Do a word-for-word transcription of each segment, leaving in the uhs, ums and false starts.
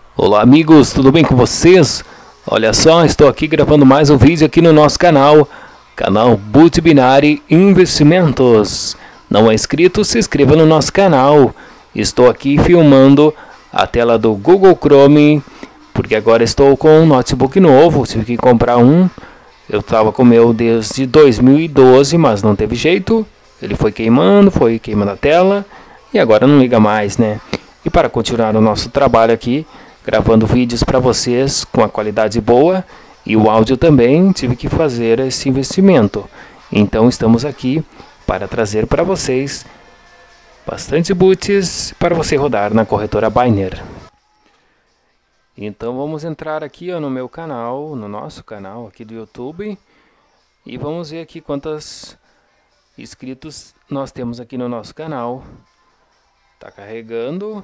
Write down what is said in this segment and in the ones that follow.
Olá amigos, tudo bem com vocês? Olha só, estou aqui gravando mais um vídeo aqui no nosso canal, canal Boot Binary Investimentos. Não é inscrito? Se inscreva no nosso canal. Estou aqui filmando a tela do Google Chrome, porque agora estou com um notebook novo, tive que comprar um. Eu estava com o meu desde dois mil e doze, mas não teve jeito. Ele foi queimando, foi queimando a tela e agora não liga mais, né? E para continuar o nosso trabalho aqui, gravando vídeos para vocês com a qualidade boa e o áudio também, tive que fazer esse investimento. Então estamos aqui para trazer para vocês bastante boots para você rodar na corretora Binary. Então vamos entrar aqui ó, no meu canal, no nosso canal aqui do YouTube, e vamos ver aqui quantos inscritos nós temos aqui no nosso canal. Tá carregando.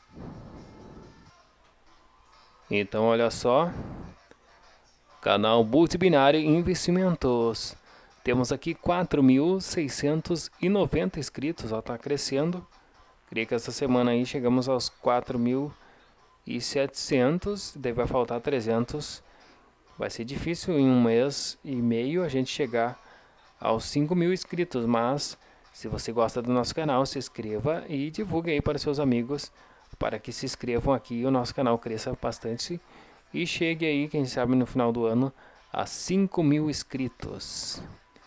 Então olha só, canal Boot Binary Investimentos. Temos aqui quatro mil seiscentos e noventa inscritos, ó, tá crescendo. Creio que essa semana aí chegamos aos quatro mil e setecentos, daí vai faltar trezentos. Vai ser difícil em um mês e meio a gente chegar aos cinco mil inscritos, mas se você gosta do nosso canal, se inscreva e divulgue aí para seus amigos, para que se inscrevam aqui e o nosso canal cresça bastante e chegue aí, quem sabe no final do ano, a cinco mil inscritos.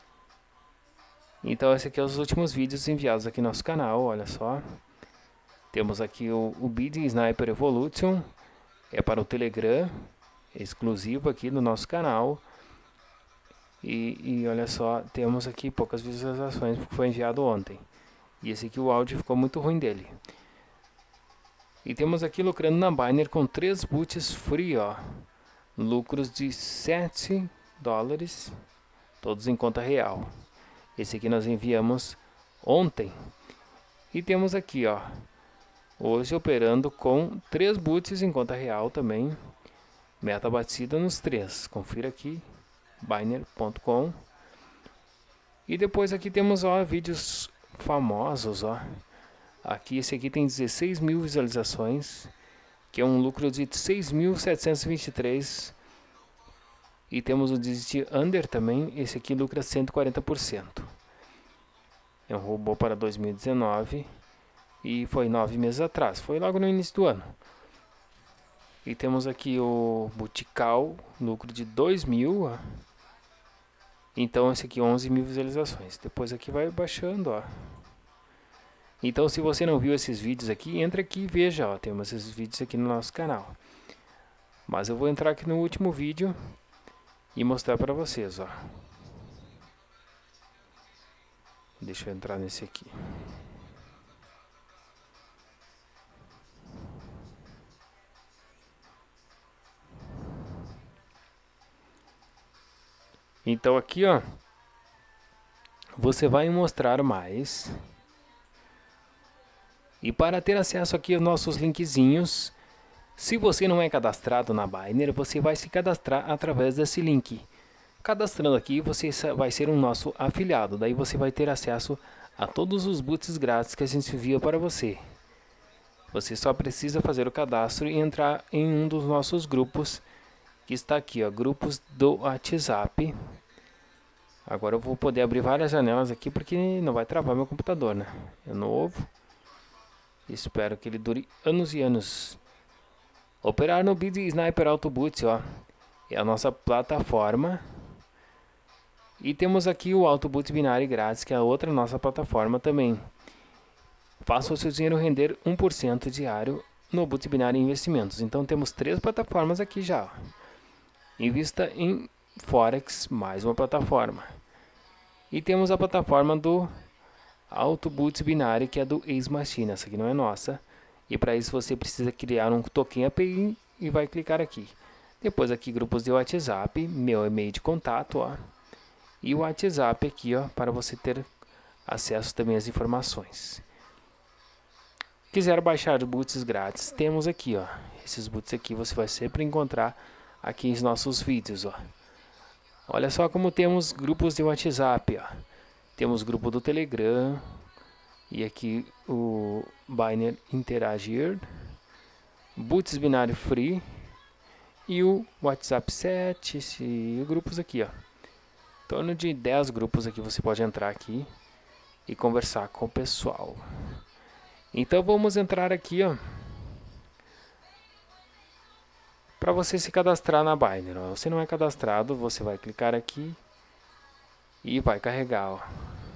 Então esse aqui é os últimos vídeos enviados aqui no nosso canal, olha só. Temos aqui o, o Bid Sniper Evolution, é para o Telegram, é exclusivo aqui do nosso canal. E, e olha só, temos aqui poucas visualizações porque foi enviado ontem. E esse aqui o áudio ficou muito ruim dele. E temos aqui lucrando na Binary com três boots free, ó. Lucros de sete dólares, todos em conta real. Esse aqui nós enviamos ontem. E temos aqui, ó, hoje operando com três boots em conta real também. Meta batida nos três. Confira aqui, binary ponto com. E depois aqui temos, ó, vídeos famosos, ó. Aqui esse aqui tem dezesseis mil visualizações, que é um lucro de seis mil setecentos e vinte e três. E temos o Digit Under também, esse aqui lucra cento e quarenta por cento. É um robô para dois mil e dezenove e foi nove meses atrás, foi logo no início do ano. E temos aqui o Butical, lucro de dois mil, ó. Então esse aqui onze mil visualizações. Depois aqui vai baixando, ó. Então se você não viu esses vídeos aqui, entra aqui e veja, ó. Temos esses vídeos aqui no nosso canal. Mas eu vou entrar aqui no último vídeo e mostrar para vocês, ó. Deixa eu entrar nesse aqui. Então aqui, ó, você vai mostrar mais. E para ter acesso aqui aos nossos linkzinhos, se você não é cadastrado na Binary, você vai se cadastrar através desse link. Cadastrando aqui, você vai ser um nosso afiliado. Daí você vai ter acesso a todos os boots grátis que a gente envia para você. Você só precisa fazer o cadastro e entrar em um dos nossos grupos, que está aqui, ó, grupos do WhatsApp. Agora eu vou poder abrir várias janelas aqui porque não vai travar meu computador, né? É novo. Espero que ele dure anos e anos. Operar no Bid Sniper Auto Boot, ó, é a nossa plataforma. E temos aqui o Auto Boot Binary grátis, que é a outra nossa plataforma também. Faça o seu dinheiro render um por cento diário no Boot Binary Investimentos. Então temos três plataformas aqui já, ó. Invista em Forex, mais uma plataforma. E temos a plataforma do Auto Boot Binary, que é do Ace Machine. Essa aqui não é nossa. E para isso você precisa criar um token A P I e vai clicar aqui. Depois aqui grupos de WhatsApp, meu e-mail de contato, ó. E o WhatsApp aqui, ó, para você ter acesso também às informações. Quiser baixar boots grátis, temos aqui, ó. Esses boots aqui você vai sempre encontrar aqui em nossos vídeos, ó. Olha só como temos grupos de WhatsApp, ó. Temos grupo do Telegram e aqui o Binary Interagir, Boots binário free e o WhatsApp sete e grupos aqui, ó. Em torno de dez grupos aqui você pode entrar aqui e conversar com o pessoal. Então vamos entrar aqui, ó, para você se cadastrar na Binary. Ó. Você não é cadastrado, você vai clicar aqui e vai carregar, ó.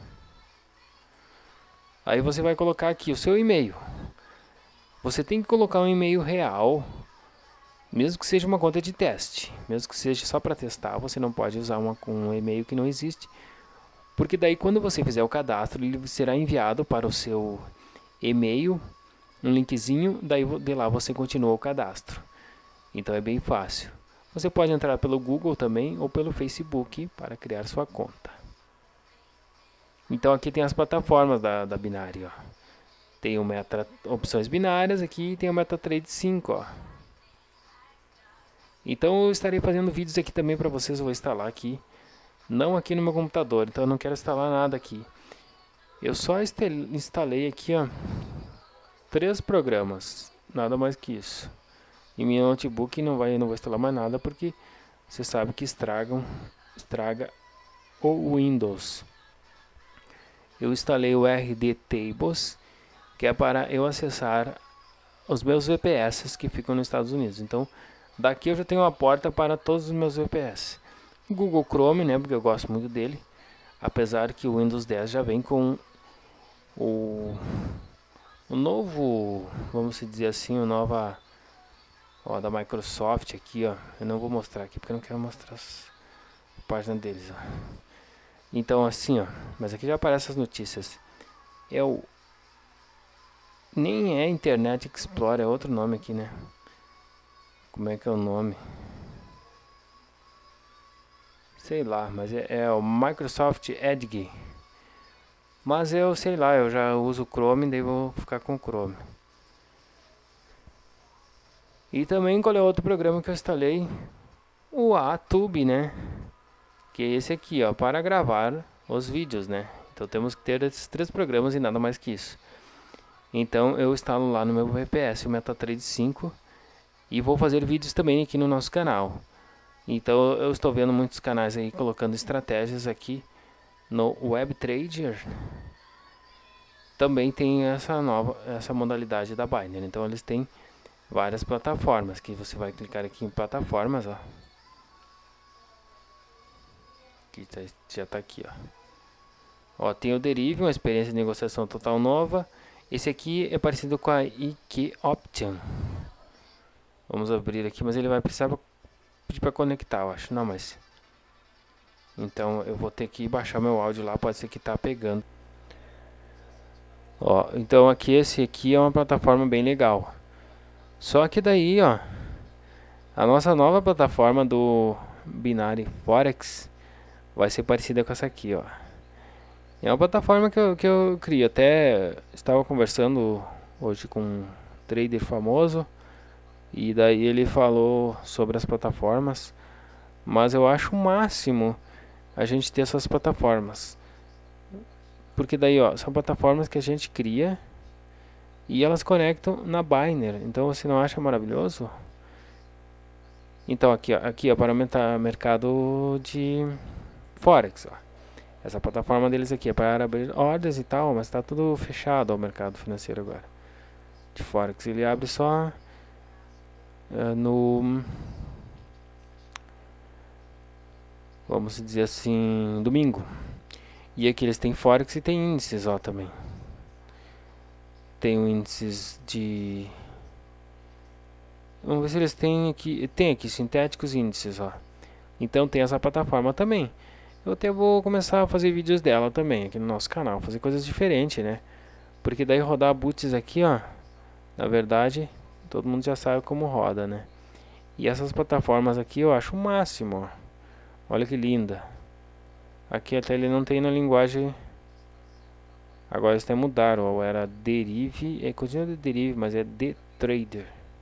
Aí você vai colocar aqui o seu e-mail. Você tem que colocar um e-mail real, mesmo que seja uma conta de teste. Mesmo que seja só para testar, você não pode usar uma, um e-mail que não existe. Porque daí quando você fizer o cadastro, ele será enviado para o seu e-mail, um linkzinho, daí de lá você continua o cadastro. Então é bem fácil. Você pode entrar pelo Google também ou pelo Facebook para criar sua conta. Então aqui tem as plataformas da, da Binary, ó. Tem o Meta Opções Binárias aqui e tem o MetaTrader cinco, ó. Então eu estarei fazendo vídeos aqui também para vocês, eu vou instalar aqui. Não aqui no meu computador, então eu não quero instalar nada aqui. Eu só instalei aqui, ó, três programas, nada mais que isso. E meu notebook não vai, não vou instalar mais nada porque você sabe que estragam, estraga o Windows. Eu instalei o R D Tables, que é para eu acessar os meus V P S que ficam nos Estados Unidos. Então, daqui eu já tenho uma porta para todos os meus V P S. O Google Chrome, né, porque eu gosto muito dele, apesar que o Windows dez já vem com o, o novo, vamos dizer assim, o nova, ó, da Microsoft aqui, ó. Eu não vou mostrar aqui porque eu não quero mostrar as páginas deles, ó. Então assim, ó, mas aqui já aparecem as notícias. É o nem é Internet Explorer, é outro nome aqui, né? Como é que é o nome? Sei lá, mas é, é o Microsoft Edge. Mas eu sei lá, eu já uso o Chrome, daí vou ficar com o Chrome. E também qual é outro programa que eu instalei? O ATube, né? Que é esse aqui, ó, para gravar os vídeos, né? Então temos que ter esses três programas e nada mais que isso. Então eu instalo lá no meu V P S o MetaTrader cinco e vou fazer vídeos também aqui no nosso canal. Então eu estou vendo muitos canais aí colocando estratégias aqui no WebTrader. Também tem essa nova, essa modalidade da Binary. Então eles têm várias plataformas que você vai clicar aqui em plataformas, ó. Que tá, já está aqui, ó. Ó, tem o Derive, uma experiência de negociação total nova. Esse aqui é parecido com a I Q Option. Vamos abrir aqui, mas ele vai precisar pedir para conectar, eu acho. Não, mas então eu vou ter que baixar meu áudio lá, pode ser que tá pegando. Ó, então aqui esse aqui é uma plataforma bem legal. Só que daí, ó, a nossa nova plataforma do Binary Forex vai ser parecida com essa aqui, ó. É uma plataforma que eu, que eu crio. Até estava conversando hoje com um trader famoso e daí ele falou sobre as plataformas. Mas eu acho o máximo a gente ter essas plataformas. Porque daí, ó, são plataformas que a gente cria e elas conectam na Binary. Então você não acha maravilhoso? Então aqui, ó, aqui ó, para aumentar o mercado de Forex, ó. Essa plataforma deles aqui é para abrir ordens e tal, mas está tudo fechado ao mercado financeiro agora. De Forex, ele abre só uh, no, vamos dizer assim, domingo. E aqui eles têm Forex e tem índices, ó, também. Tem índices de... Vamos ver se eles têm aqui, tem aqui sintéticos índices, ó. Então tem essa plataforma também. Eu até vou começar a fazer vídeos dela também aqui no nosso canal, fazer coisas diferentes, né? Porque daí rodar boots aqui, ó, na verdade, todo mundo já sabe como roda, né? E essas plataformas aqui eu acho o máximo, ó. Olha que linda. Aqui até ele não tem na linguagem. Agora eles até mudaram, ó, era Derive, é continua de Derive, mas é The Trader.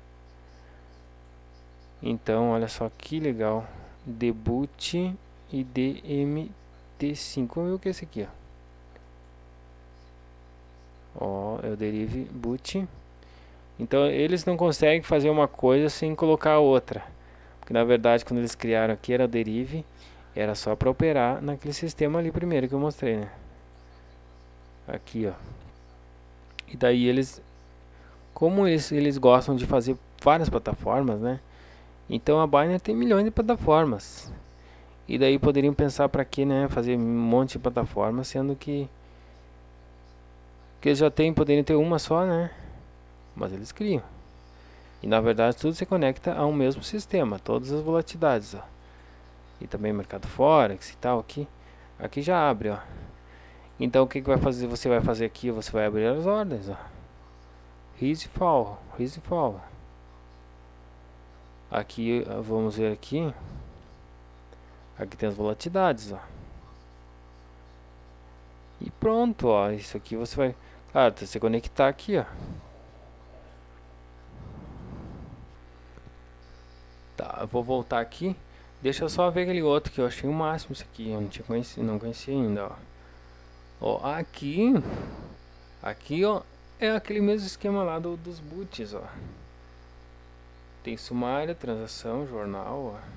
Então, olha só que legal. Debut e D M T cinco. Vamos ver o que é esse aqui, ó. Ó, é o Derive Boot. Então eles não conseguem fazer uma coisa sem colocar outra. Porque na verdade quando eles criaram aqui era o Derive, era só para operar naquele sistema ali primeiro que eu mostrei, né? Aqui, ó. E daí eles, como eles, eles gostam de fazer várias plataformas, né? Então a Binance tem milhões de plataformas. E daí poderiam pensar para que, né, fazer um monte de plataformas, sendo que que eles já tem, poderiam ter uma só, né? Mas eles criam. E na verdade tudo se conecta a um mesmo sistema, todas as volatilidades, ó. E também mercado forex e tal aqui. Aqui já abre, ó. Então o que que vai fazer? Você vai fazer aqui, você vai abrir as ordens, ó. Rise e fall, rise e fall. Aqui vamos ver aqui. Aqui tem as volatilidades, ó. E pronto, ó. Isso aqui você vai, claro, você conectar aqui, ó. Tá, eu vou voltar aqui. Deixa eu só ver aquele outro que eu achei o máximo. Isso aqui eu não tinha conhecido, não conhecia ainda, ó. Ó, aqui, aqui, ó, é aquele mesmo esquema lá do, dos boots, ó. Tem sumário, transação, jornal, ó.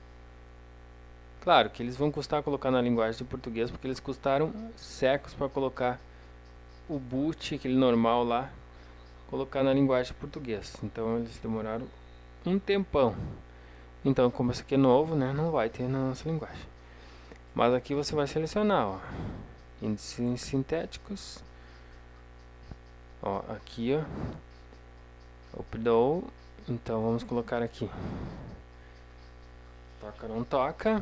Claro que eles vão custar colocar na linguagem de português, porque eles custaram séculos para colocar o boot, aquele normal lá, colocar na linguagem de português. Então eles demoraram um tempão. Então, como esse aqui é novo, né, não vai ter na nossa linguagem. Mas aqui você vai selecionar, ó, índices sintéticos. Ó, aqui, ó, updown. Então vamos colocar aqui. Toca, não toca.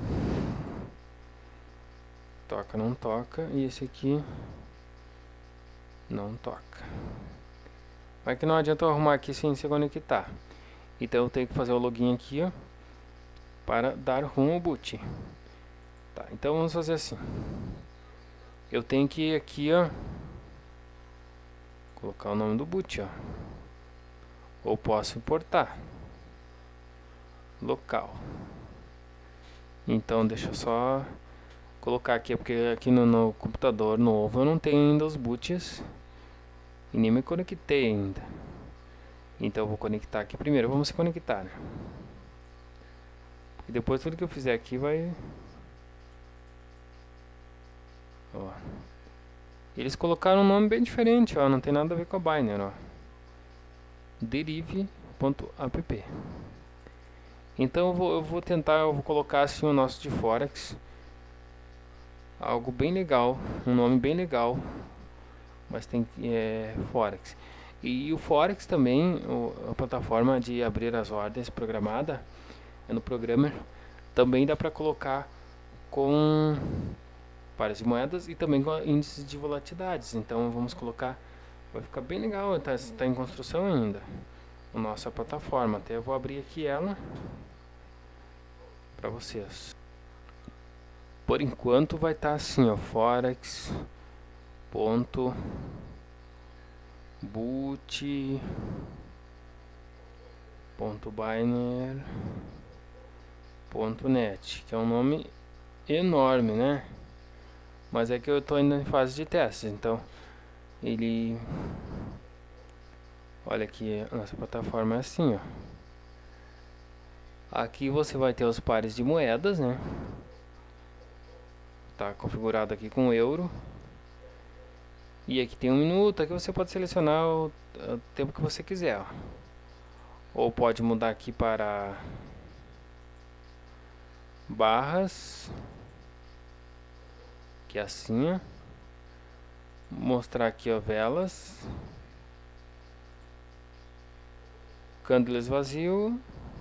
Toca, não toca. E esse aqui não toca. Mas que não adianta eu arrumar aqui sem se conectar. Então eu tenho que fazer o login aqui, ó, para dar rumo ao boot. Tá, então vamos fazer assim. Eu tenho que ir aqui, ó, colocar o nome do boot, ó. Ou posso importar. Local. Então deixa eu só colocar aqui, porque aqui no, no computador novo eu não tenho ainda os boots. E nem me conectei ainda. Então eu vou conectar aqui primeiro. Vamos se conectar, né? E depois tudo que eu fizer aqui vai... Ó. Eles colocaram um nome bem diferente, ó. Não tem nada a ver com a Binance, ó. Derive ponto app. Então eu vou, eu vou tentar, eu vou colocar assim o nosso de Forex. Algo bem legal, um nome bem legal. Mas tem é, Forex. E o Forex também, o, a plataforma de abrir as ordens programada, é no Programmer, também dá para colocar com pares de moedas e também com índices de volatilidades. Então vamos colocar, vai ficar bem legal, está tá em construção ainda a nossa plataforma. Até eu vou abrir aqui ela para vocês. Por enquanto vai estar tá assim, ó, forex ponto boot ponto binance ponto net, que é um nome enorme, né? Mas é que eu estou ainda em fase de testes, então ele, olha aqui, a nossa plataforma é assim, ó. Aqui você vai ter os pares de moedas, né? Tá configurado aqui com euro. E aqui tem um minuto, aqui você pode selecionar o, o tempo que você quiser, ó. Ou pode mudar aqui para barras, que é assim, ó. Mostrar aqui, ó, velas, candles vazio,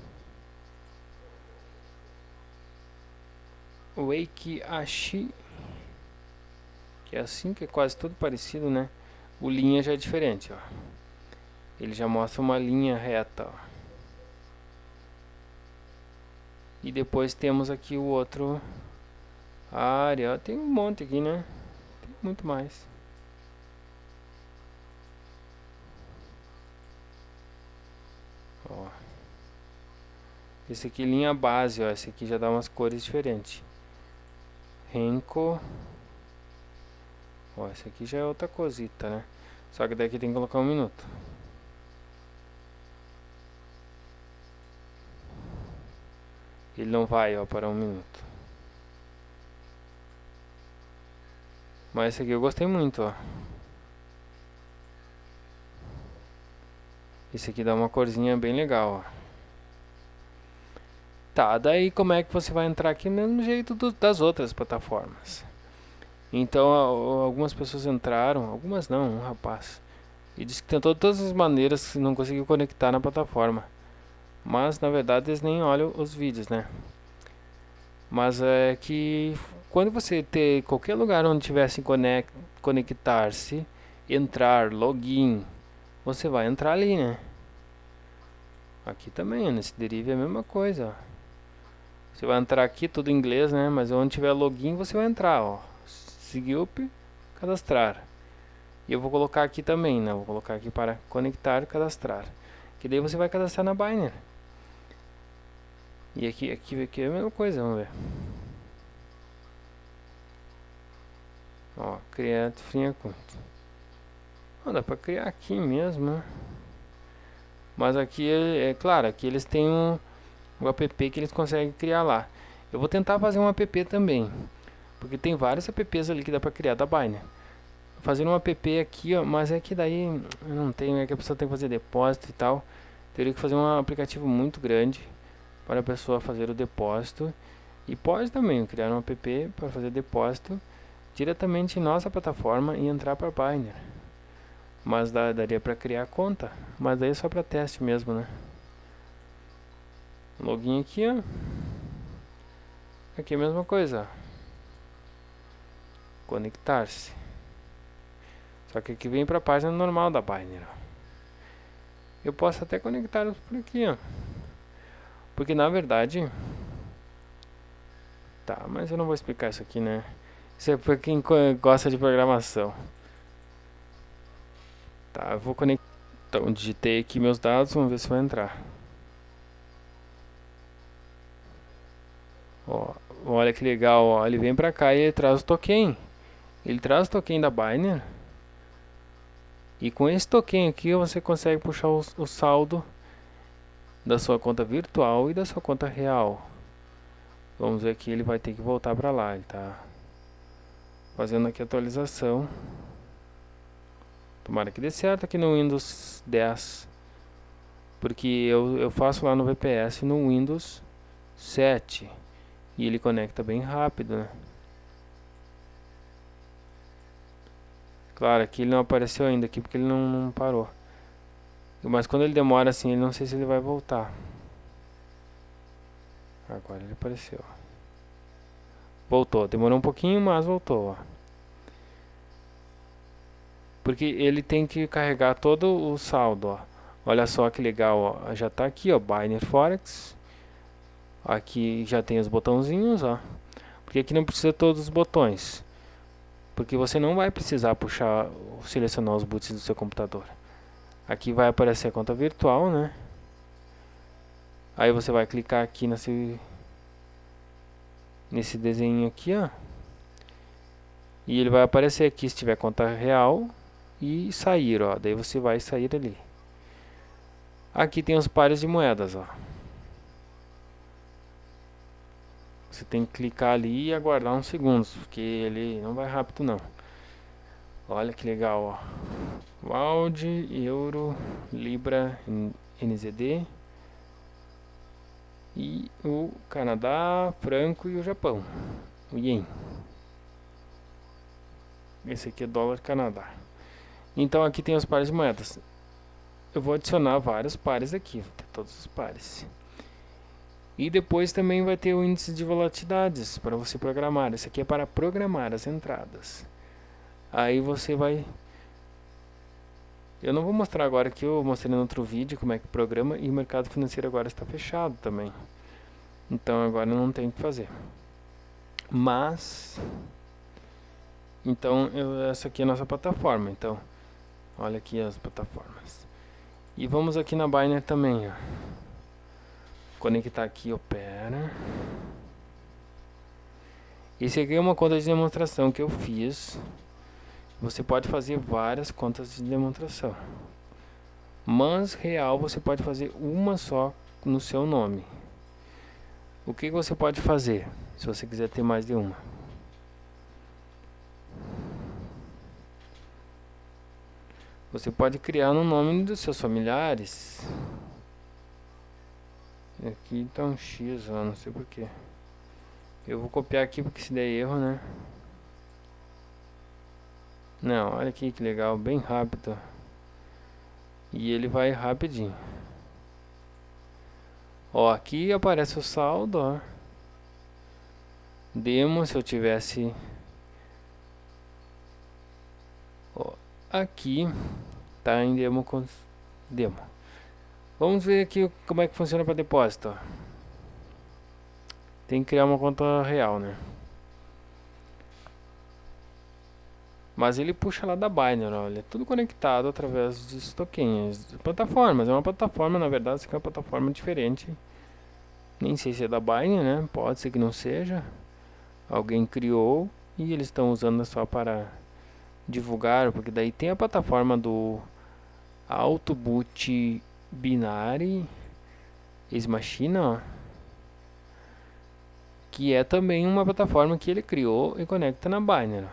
wake ashi, que é assim, que é quase tudo parecido, né? O linha já é diferente, ó. Ele já mostra uma linha reta, ó. E depois temos aqui o outro área, ó. Tem um monte aqui, né? Tem muito mais. Ó. Esse aqui linha base, ó. Esse aqui já dá umas cores diferentes. Renko. Ó, esse aqui já é outra cosita, né? Só que daqui tem que colocar um minuto. Ele não vai, ó, para um minuto. Mas esse aqui eu gostei muito, ó. Esse aqui dá uma corzinha bem legal, ó. Tá, daí como é que você vai entrar aqui? Do mesmo jeito do, das outras plataformas. Então, a, algumas pessoas entraram, algumas não, um rapaz. E disse que tentou todas as maneiras que não conseguiu conectar na plataforma. Mas, na verdade, eles nem olham os vídeos, né? Mas é que quando você ter qualquer lugar onde tivesse conect, conectar-se, entrar, login, você vai entrar ali, né? Aqui também, nesse Derive é a mesma coisa, ó. Você vai entrar aqui, tudo em inglês, né? Mas onde tiver login, você vai entrar, ó. Seguir, cadastrar. E eu vou colocar aqui também, né? Vou colocar aqui para conectar e cadastrar. Que daí você vai cadastrar na Binance. E aqui, aqui, aqui é a mesma coisa, vamos ver. Ó, create free account. Ó, dá para criar aqui mesmo, né? Mas aqui, é, é claro, aqui eles têm um, um app que eles conseguem criar lá. Eu vou tentar fazer um app também. Porque tem vários apps ali que dá para criar da Binance. Fazer um app aqui, ó, mas é que daí eu não tenho, é que a pessoa tem que fazer depósito e tal. Teria que fazer um aplicativo muito grande para a pessoa fazer o depósito. E pode também criar um app para fazer depósito diretamente em nossa plataforma e entrar para a Binance. Mas dá, daria para criar conta, mas daí é só para teste mesmo, né? Login aqui, ó. Aqui é a mesma coisa. Conectar-se. Só que aqui vem para a página normal da Binance. Eu posso até conectar por aqui, ó. Porque na verdade... Tá, mas eu não vou explicar isso aqui, né? Isso é para quem gosta de programação. Tá, eu vou conectar. Então, digitei aqui meus dados, vamos ver se vai entrar. Ó, olha que legal, ó. Ele vem pra cá e ele traz o token. Ele traz o token da Binance. E com esse token aqui você consegue puxar o, o saldo da sua conta virtual e da sua conta real. Vamos ver que ele vai ter que voltar para lá. Ele tá fazendo aqui a atualização. Tomara que dê certo aqui no Windows dez. Porque eu, eu faço lá no V P S no Windows sete. E ele conecta bem rápido, né? Claro, aqui ele não apareceu ainda aqui porque ele não, não parou. Mas quando ele demora assim, ele não sei se ele vai voltar. Agora ele apareceu. Voltou, demorou um pouquinho, mas voltou, ó. Porque ele tem que carregar todo o saldo, ó. Olha só que legal, ó. Já tá aqui, ó, Binance Forex. Aqui já tem os botãozinhos, ó. Porque aqui não precisa todos os botões. Porque você não vai precisar puxar, selecionar os boots do seu computador. Aqui vai aparecer a conta virtual, né? Aí você vai clicar aqui nesse nesse desenho aqui, ó. E ele vai aparecer aqui se tiver conta real e sair, ó. Daí você vai sair ali. Aqui tem os pares de moedas, ó. Você tem que clicar ali e aguardar uns segundos, porque ele não vai rápido não. Olha que legal, ó. W A U D, Euro, Libra, N Z D. E o Canadá, Franco e o Japão. O Yen. Esse aqui é dólar Canadá. Então aqui tem os pares de moedas. Eu vou adicionar vários pares aqui, vou ter todos os pares. E depois também vai ter o índice de volatilidades para você programar. Esse aqui é para programar as entradas. Aí você vai... Eu não vou mostrar agora que eu mostrei no outro vídeo como é que programa. E o mercado financeiro agora está fechado também. Então agora não tem o que fazer. Mas... Então eu, essa aqui é a nossa plataforma. Então, olha aqui as plataformas. E vamos aqui na Binance também, ó. Conectar aqui, opera. Esse aqui é uma conta de demonstração que eu fiz. Você pode fazer várias contas de demonstração. Mas real você pode fazer uma só no seu nome. O que você pode fazer se você quiser ter mais de uma? Você pode criar no nome dos seus familiares. Aqui tá um X, ó, não sei porquê. Eu vou copiar aqui porque se der erro, né? Não, olha aqui que legal, bem rápido. E ele vai rapidinho. Ó, aqui aparece o saldo, ó. Demo, se eu tivesse... Ó, aqui tá em demo com demo. Vamos ver aqui como é que funciona para depósito, ó. Tem que criar uma conta real, né? Mas ele puxa lá da Binance, olha, é tudo conectado através dos tokens, plataformas. É uma plataforma, na verdade, isso aqui é uma plataforma diferente. Nem sei se é da Binance, né? Pode ser que não seja. Alguém criou e eles estão usando só para divulgar, porque daí tem a plataforma do Autoboot Binary Ex Machina, ó, que é também uma plataforma que ele criou e conecta na Binance.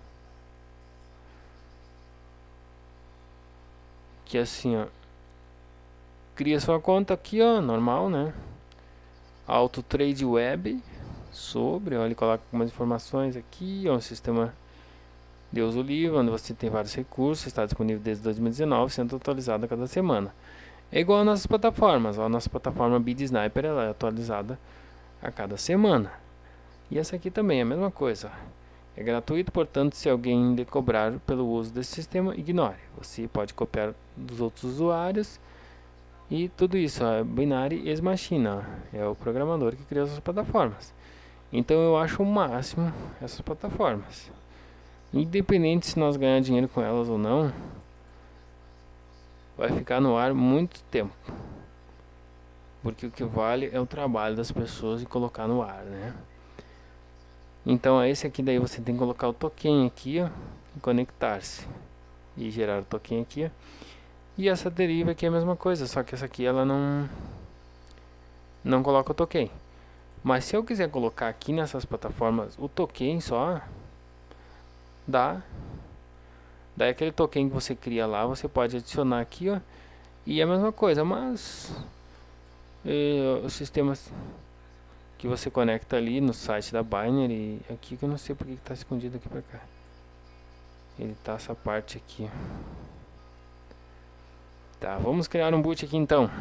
Que assim, ó, cria sua conta aqui, ó, normal, né? Auto Trade Web sobre, ó, ele coloca algumas informações aqui, ó, um sistema Deus o livre, onde você tem vários recursos, está disponível desde dois mil e dezenove, sendo atualizado a cada semana. É igual às nossas plataformas, ó, a nossa plataforma BitSniper, ela é atualizada a cada semana. E essa aqui também é a mesma coisa. É gratuito, portanto, se alguém lhe cobrar pelo uso desse sistema, ignore. Você pode copiar dos outros usuários e tudo isso. É Binary Ex Machina, é o programador que criou essas plataformas. Então eu acho o máximo essas plataformas. Independente se nós ganhar dinheiro com elas ou não, vai ficar no ar muito tempo. Porque o que vale é o trabalho das pessoas e colocar no ar, né? Então esse aqui daí você tem que colocar o token aqui, ó, e conectar-se e gerar o token aqui, ó. E essa deriva aqui é a mesma coisa, só que essa aqui ela não não coloca o token. Mas se eu quiser colocar aqui nessas plataformas o token só, dá. Daí aquele token que você cria lá, você pode adicionar aqui, ó, e é a mesma coisa, mas eh, os sistemas que você conecta ali no site da Binary, aqui que eu não sei porque está escondido aqui pra cá. Ele tá essa parte aqui. Tá, vamos criar um boot aqui então.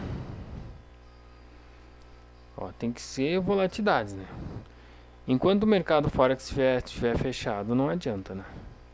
Ó, tem que ser volatilidades, né? Enquanto o mercado Forex estiver, estiver fechado, não adianta, né?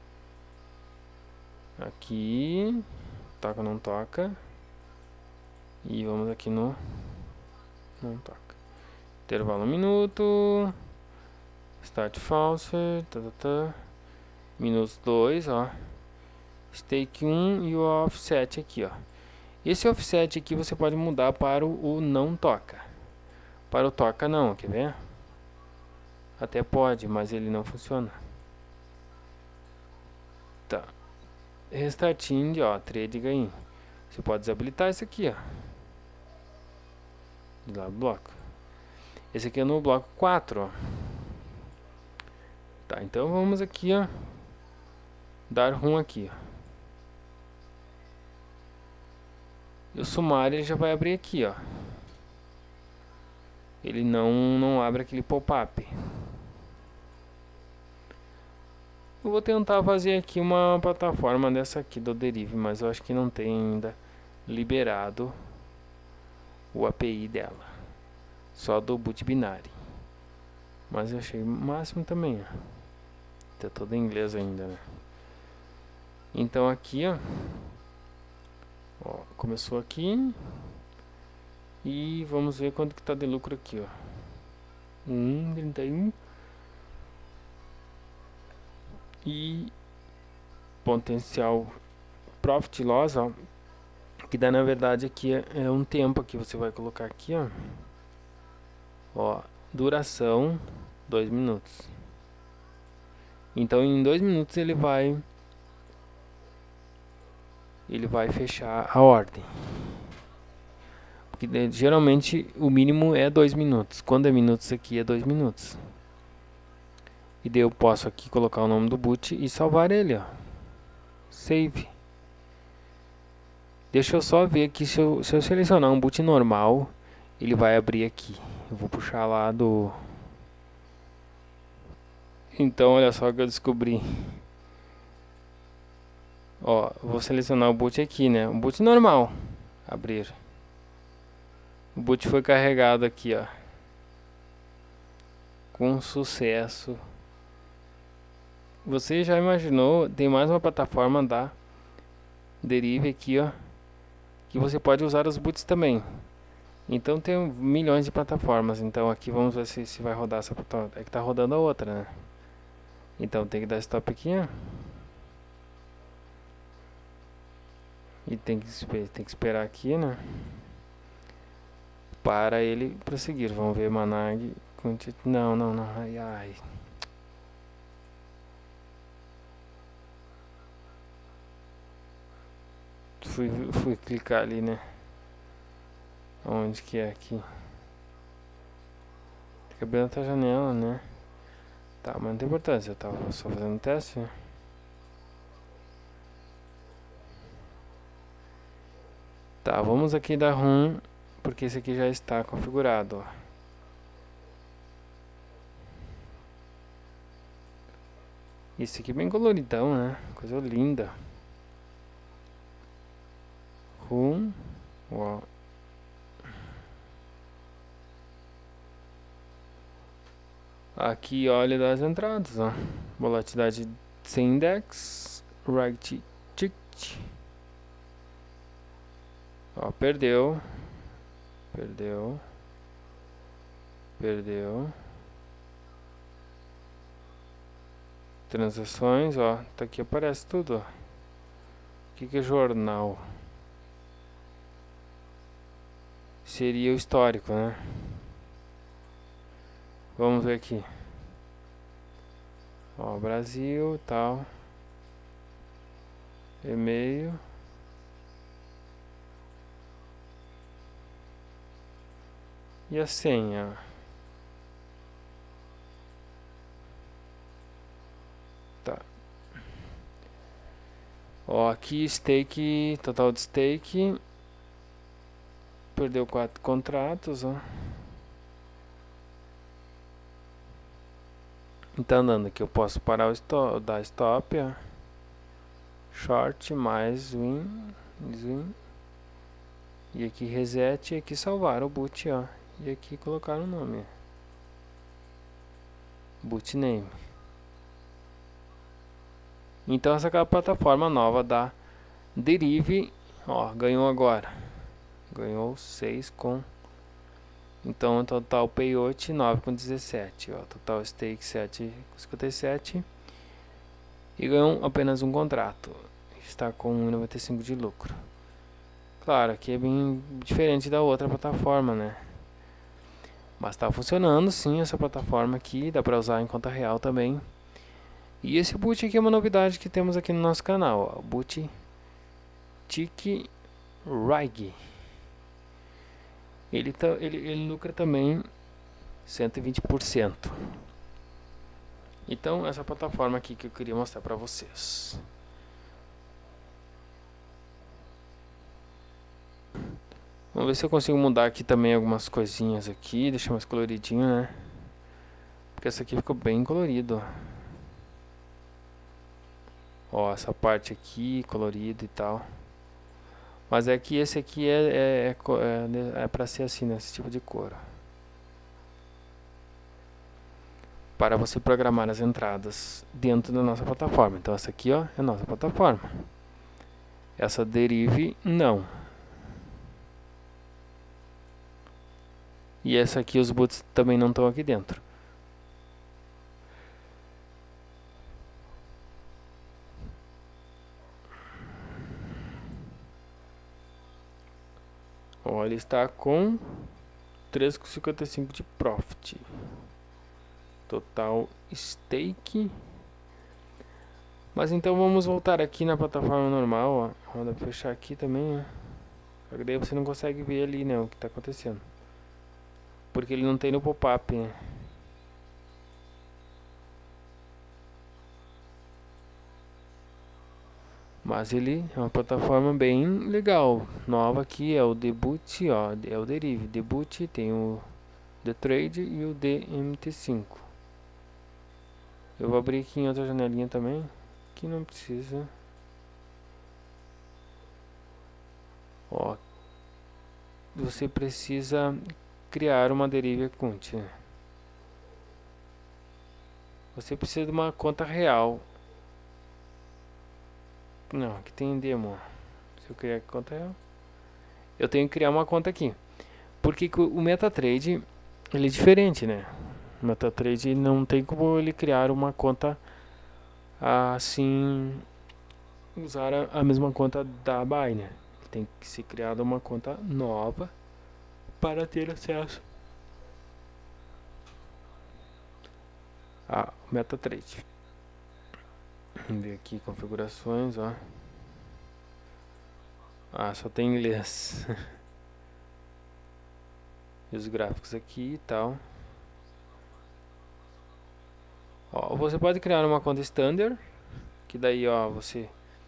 Aqui, toca ou não toca. E vamos aqui no não toca. Intervalo um minuto. Start false. Tá, tá, tá. Minutos dois, ó. Stake um e o offset aqui, ó. Esse offset aqui você pode mudar para o, o não toca. Para o toca não, quer ver? Até pode, mas ele não funciona. Tá. Restarting, ó, trade gain. Você pode desabilitar isso aqui, ó. De lá do bloco. Esse aqui é no bloco quatro, ó. Tá, então vamos aqui, ó. Dar rum aqui, ó. E o sumário ele já vai abrir aqui, ó. Ele não, não abre aquele pop-up. Eu vou tentar fazer aqui uma plataforma dessa aqui do Derive, mas eu acho que não tem ainda liberado o A P I dela. Só do boot Binary. Mas eu achei o máximo também, ó. Tá todo em inglês ainda, né? Então aqui, ó. Ó, começou aqui. E vamos ver quanto que tá de lucro aqui, ó. um, trinta e um. E potencial profit loss, ó, que dá na verdade aqui é, é um tempo que você vai colocar aqui, ó. Ó, duração dois minutos. Então em dois minutos ele vai ele vai fechar a ordem. Porque né, geralmente o mínimo é dois minutos. Quando é minutos aqui é dois minutos. E daí eu posso aqui colocar o nome do boot e salvar ele, ó. Save. Deixa eu só ver aqui se eu, se eu selecionar um boot normal, ele vai abrir aqui. Eu vou puxar lá do... Então olha só que eu descobri. Ó, vou selecionar o boot aqui, né? Um boot normal. Abrir. O boot foi carregado aqui, ó. Com sucesso. Você já imaginou? Tem mais uma plataforma da Derive aqui, ó, que você pode usar os boots também. Então tem milhões de plataformas. Então aqui vamos ver se, se vai rodar essa plataforma. É que tá rodando a outra, né? Então tem que dar stop aqui, ó. E tem que, tem que esperar aqui, né? Para ele prosseguir. Vamos ver Manag. Não, não, não. Ai, ai. Fui, fui clicar ali, né? Onde que é aqui? Fica bem na tua janela, né? Tá, mas não tem importância. Eu tava só fazendo teste, né? Tá, vamos aqui dar RUM, porque esse aqui já está configurado, ó. Esse aqui é bem coloridão, né? Coisa linda. RUM, ó. Aqui, olha das entradas, ó. Volatilidade sem index, right ticket. Ó, perdeu. Perdeu. Perdeu. Transações, ó. Tá aqui, aparece tudo, ó. O que que é jornal? Seria o histórico, né? Vamos ver aqui. Ó, Brasil, tal. E-mail. E a senha? Tá. Ó, aqui stake, total de stake. Perdeu quatro contratos, ó. Então andando aqui eu posso parar o stop, dar stop, ó. Short mais win, win. E aqui reset e aqui salvar o boot, ó. E aqui colocar o nome. Boot name. Então essa é a plataforma nova da Derive, ó, ganhou agora. Ganhou seis com... Então total payout nove com dezessete, ó, total stake sete com cinquenta e sete. E ganhou apenas um contrato. Está com um vírgula noventa e cinco de lucro. Claro, aqui é bem diferente da outra plataforma, né? Mas está funcionando sim essa plataforma aqui, dá para usar em conta real também. E esse boot aqui é uma novidade que temos aqui no nosso canal, ó, o boot Tick Rig. Ele, tá, ele, ele lucra também cento e vinte por cento. Então essa plataforma aqui que eu queria mostrar para vocês. Vamos ver se eu consigo mudar aqui também algumas coisinhas aqui, deixar mais coloridinho, né? Porque essa aqui ficou bem colorido. Ó, essa parte aqui, colorido e tal. Mas é que esse aqui é, é, é, é pra ser assim, né? Esse tipo de cor. Para você programar as entradas dentro da nossa plataforma. Então essa aqui, ó, é a nossa plataforma. Essa Derive, não. E essa aqui, os boots também não estão aqui dentro. Ó, ele está com três vírgula cinquenta e cinco de profit. Total stake. Mas então vamos voltar aqui na plataforma normal, ó. Roda pra fechar aqui também, ó. Só que daí você não consegue ver ali, né, o que está acontecendo. Porque ele não tem no pop-up, né? Mas ele é uma plataforma bem legal. Nova aqui é o Debut, ó, é o Derive. Debut tem o The Trade e o D M T cinco. Eu vou abrir aqui em outra janelinha também, que não precisa. Ó, você precisa criar uma Derive Account, né? Você precisa de uma conta real. Não, aqui tem demo. Se eu criar conta real, eu tenho que criar uma conta aqui. Porque o MetaTrader ele é diferente, né? O MetaTrader não tem como ele criar uma conta assim, usar a, a mesma conta da Binance. Tem que ser criada uma conta nova para ter acesso a MetaTrader. Vamos ver aqui configurações, ó. Ah, só tem inglês. E os gráficos aqui e tal. Ó, você pode criar uma conta standard, que daí, ó, você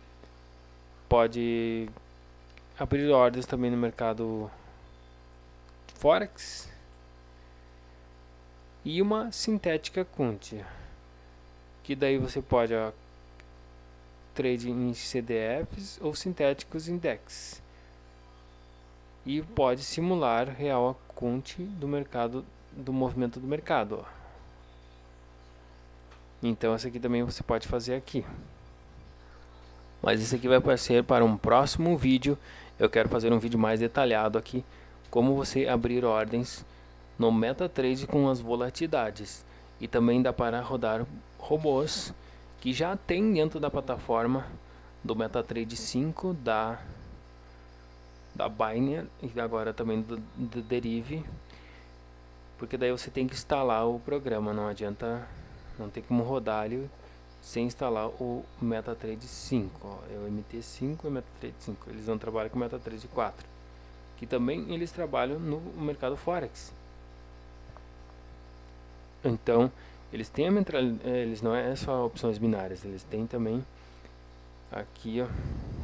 pode abrir ordens também no mercado Forex. E uma sintética account, que daí você pode, ó, trade em C D Fs ou sintéticos index. E pode simular real account do mercado, do movimento do mercado, ó. Então essa aqui também você pode fazer aqui. Mas esse aqui vai aparecer para um próximo vídeo. Eu quero fazer um vídeo mais detalhado aqui, como você abrir ordens no MetaTrader com as volatilidades. E também dá para rodar robôs que já tem dentro da plataforma do MetaTrader cinco, da, da Binance e agora também do, do Derive. Porque daí você tem que instalar o programa, não adianta, não tem como rodar ali sem instalar o MetaTrader cinco, ó, é o M T cinco e o MetaTrader cinco. Eles não trabalham com o MetaTrader quatro, que também eles trabalham no mercado Forex. Então, eles têm a eles não é só opções binárias, eles têm também aqui, ó,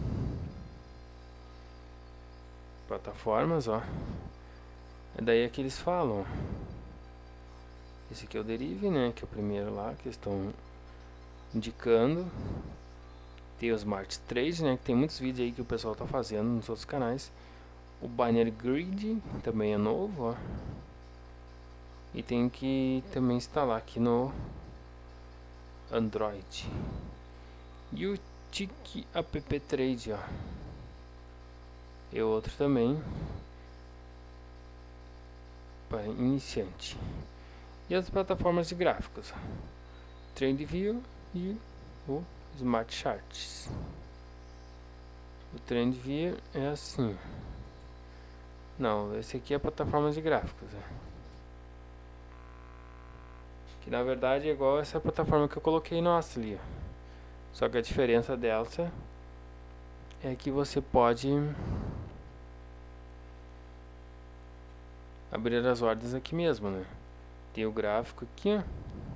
plataformas, ó. É daí é que eles falam. Esse aqui é o Derive, né, que é o primeiro lá que eles estão indicando. Tem os Smart Trade, né, que tem muitos vídeos aí que o pessoal tá fazendo nos outros canais. O Binary Grid também é novo, ó. E tem que também instalar aqui no Android. E o Tiki App Trade, ó, é outro também para iniciante. E as plataformas de gráficos, TrendView e o Smart Charts. O TrendView é assim. Não, esse aqui é a plataforma de gráficos, né? Que na verdade é igual essa plataforma que eu coloquei nossa ali, ó. Só que a diferença dessa é que você pode abrir as ordens aqui mesmo, né? Tem o gráfico aqui, ó.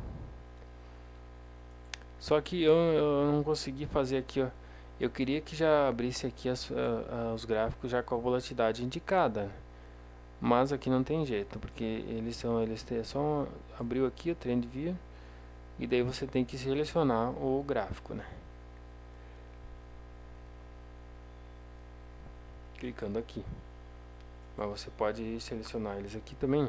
Só que eu, eu não consegui fazer aqui, ó. Eu queria que já abrisse aqui as, a, os gráficos já com a volatilidade indicada. Mas aqui não tem jeito, porque eles são, eles têm, só abriu aqui o TrendView e daí você tem que selecionar o gráfico, né? Clicando aqui. Mas você pode selecionar eles aqui também.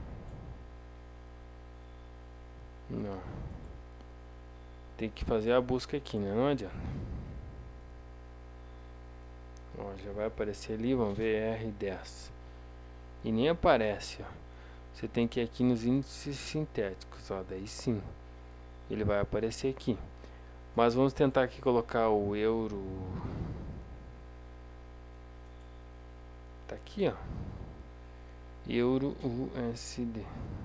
Não. Tem que fazer a busca aqui, né? Não adianta. Ó, já vai aparecer ali, vamos ver, R dez. E nem aparece, ó. Você tem que ir aqui nos índices sintéticos, ó. Daí sim, ele vai aparecer aqui. Mas vamos tentar aqui colocar o euro. Tá aqui, ó. Euro U S D.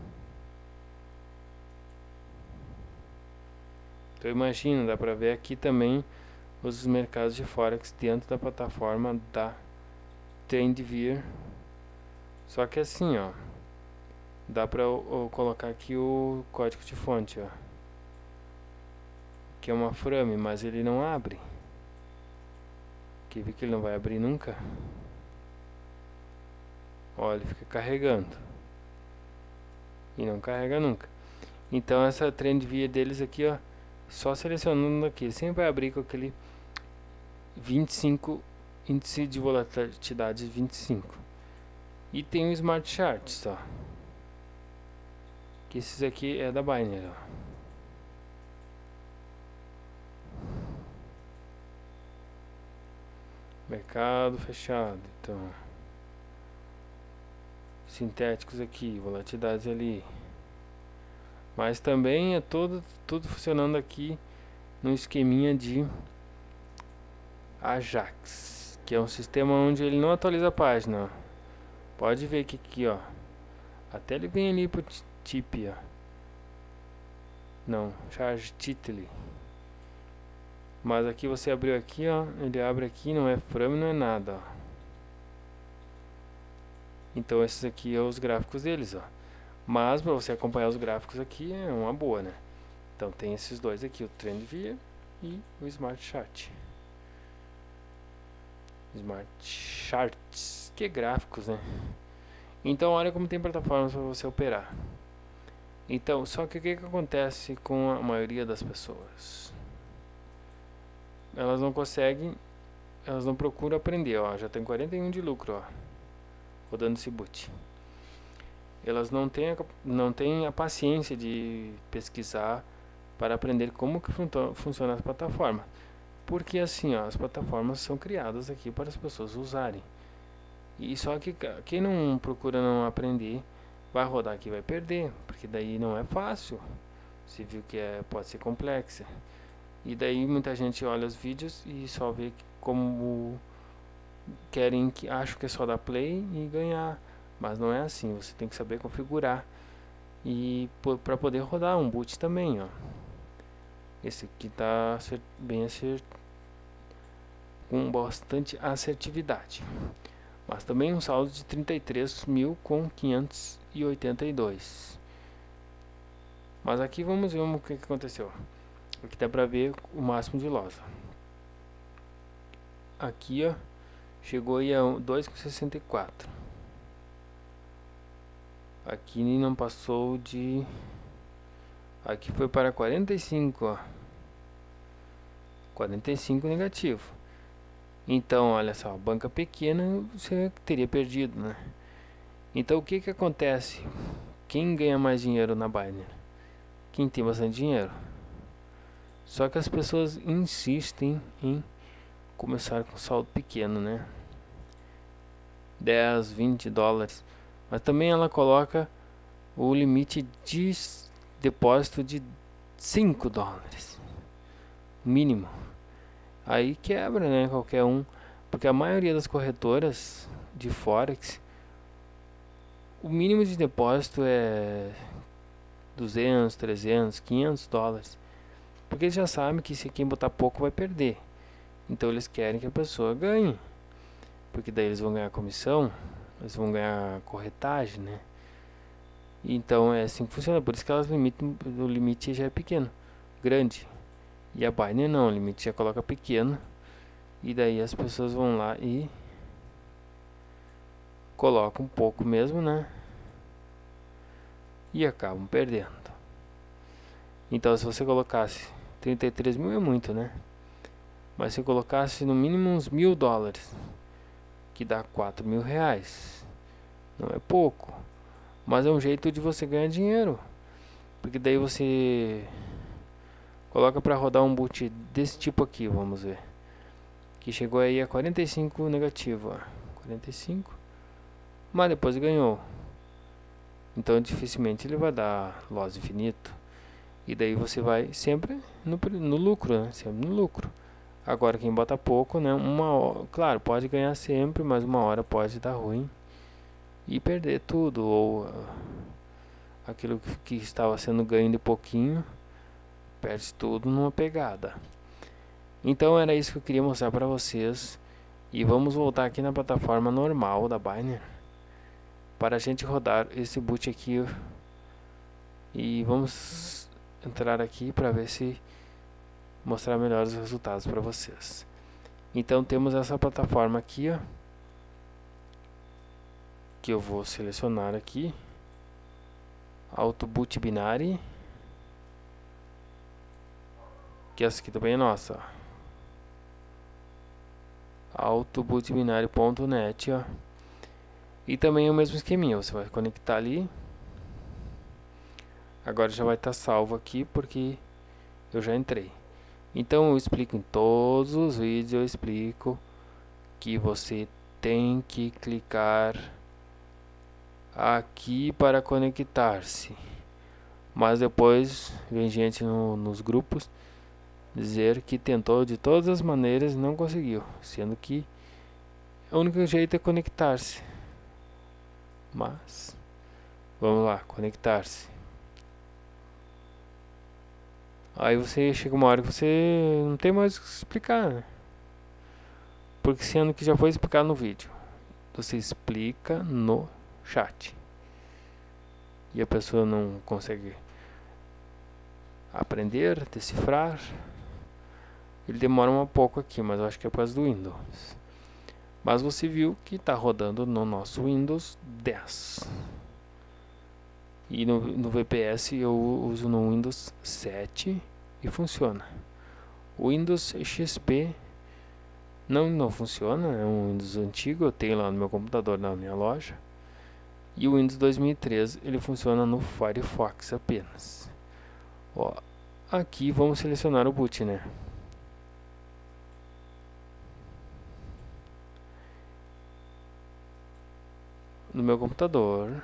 Então imagina, dá pra ver aqui também os mercados de Forex dentro da plataforma da TrendViewer. Só que assim, ó, dá pra eu, eu colocar aqui o código de fonte, ó, que é uma frame, mas ele não abre. Quer ver que ele não vai abrir nunca? Ó, ele fica carregando e não carrega nunca. Então essa TrendViewer deles aqui, ó, só selecionando aqui, ele sempre vai abrir com aquele vinte e cinco, índice de volatilidade vinte e cinco. E tem o Smart Charts, ó, que esses aqui é da Binance, ó. Mercado fechado, então sintéticos aqui, volatilidades ali. Mas também é todo, tudo funcionando aqui no esqueminha de Ajax, que é um sistema onde ele não atualiza a página, ó. Pode ver que aqui, ó, até ele vem ali pro tip, ó. Não, charge titly. Mas aqui você abriu aqui, ó, ele abre aqui, não é frame, não é nada, ó. Então esses aqui são os gráficos deles, ó. Mas para você acompanhar os gráficos aqui é uma boa, né? Então tem esses dois aqui, o TrendViewer e o Smart Chart. Smart Charts, que é gráficos, né? Então olha como tem plataformas para você operar. Então, só que o que, que acontece com a maioria das pessoas? Elas não conseguem, elas não procuram aprender, ó. Já tem quarenta e um de lucro, ó, rodando esse boot. Elas não têm, a, não têm a paciência de pesquisar para aprender como que funciona as plataformas. Porque assim, ó, as plataformas são criadas aqui para as pessoas usarem. E só que quem não procura não aprender, vai rodar aqui e vai perder, porque daí não é fácil. Você viu que é, pode ser complexa. E daí muita gente olha os vídeos e só vê como querem, que acham que é só dar play e ganhar. Mas não é assim, você tem que saber configurar. E para poder rodar um boot também, ó. Esse aqui tá bem acertado, com bastante assertividade. Mas também um saldo de trinta e três mil com quinhentos e oitenta e dois. Mas aqui vamos ver o que, que aconteceu. Aqui dá pra ver o máximo de loss. Aqui, ó, chegou aí a dois vírgula sessenta e quatro. Aqui não passou de... Aqui foi para quarenta e cinco, ó. quarenta e cinco negativo. Então, olha só, banca pequena você teria perdido, né? Então, o que que acontece? Quem ganha mais dinheiro na Binance? Quem tem bastante dinheiro. Só que as pessoas insistem em começar com saldo pequeno, né? dez, vinte dólares. Mas também ela coloca o limite de depósito de cinco dólares. Mínimo. Aí quebra, né? Qualquer um. Porque a maioria das corretoras de Forex, o mínimo de depósito é duzentos, trezentos, quinhentos dólares. Porque eles já sabem que se quem botar pouco vai perder. Então eles querem que a pessoa ganhe. Porque daí eles vão ganhar comissão, eles vão ganhar corretagem, né? Então é assim que funciona. Por isso que elas limitam, o limite já é pequeno, grande. E a Binance não, o limite já coloca pequeno. E daí as pessoas vão lá e colocam um pouco mesmo, né? E acabam perdendo. Então se você colocasse trinta e três mil é muito, né? Mas se colocasse no mínimo uns mil dólares, que dá quatro mil reais, não é pouco, mas é um jeito de você ganhar dinheiro. Porque daí você coloca para rodar um boot desse tipo aqui, vamos ver, que chegou aí a quarenta e cinco negativo, ó. quarenta e cinco, mas depois ganhou. Então dificilmente ele vai dar loss infinito. E daí você vai sempre no, no lucro, né? Sempre no lucro. Agora quem bota pouco, né? Uma hora, claro, pode ganhar sempre, mas uma hora pode dar ruim e perder tudo, ou uh, aquilo que, que estava sendo ganho de pouquinho, perde tudo numa pegada. Então era isso que eu queria mostrar para vocês. E vamos voltar aqui na plataforma normal da Binary para a gente rodar esse boot aqui. E vamos entrar aqui para ver se mostrar melhores resultados para vocês. Então temos essa plataforma aqui, ó, que eu vou selecionar aqui, Auto Boot Binary, que essa aqui também é nossa, auto boot binary ponto net, ó. E também é o mesmo esqueminha, você vai conectar ali. Agora já vai estar salvo aqui porque eu já entrei. Então eu explico em todos os vídeos, eu explico que você tem que clicar aqui para conectar-se. Mas depois vem gente no, nos grupos dizer que tentou de todas as maneiras e não conseguiu, sendo que o único jeito é conectar-se. Mas vamos lá, conectar-se. Aí você chega uma hora que você não tem mais o que explicar, né? Porque sendo que já foi explicado no vídeo, você explica no chat e a pessoa não consegue aprender, decifrar. Ele demora um pouco aqui, mas eu acho que é por causa do Windows. Mas você viu que está rodando no nosso Windows dez. E no, no V P S eu uso no Windows sete e funciona. O Windows X P não, não funciona, é um Windows antigo, eu tenho lá no meu computador na minha loja. E o Windows dois mil e treze ele funciona no Firefox apenas. Ó, aqui vamos selecionar o boot, né? No meu computador.